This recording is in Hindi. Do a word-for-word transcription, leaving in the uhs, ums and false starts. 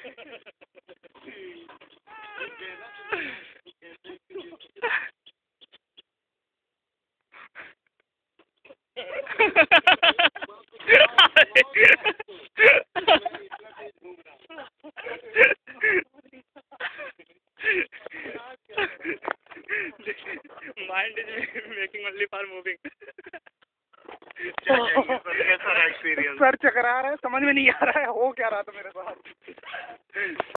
Mind is making only for moving. Sir चकरा रहा है, समझ में नहीं आ रहा है हो क्या रहा था मेरे साथ।